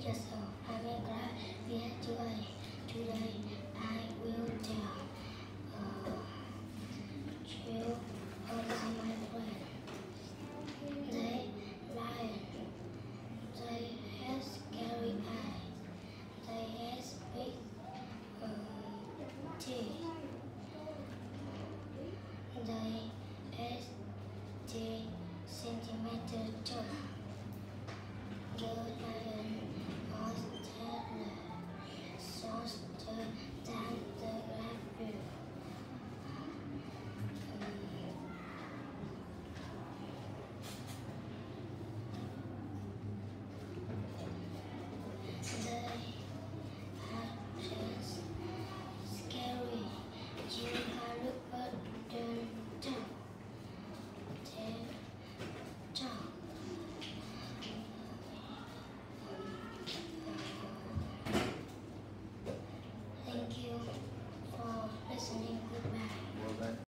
yourself. I'm glad we had today. Today I will tell you about my friend. They lion. They have scary eyes. They have big teeth.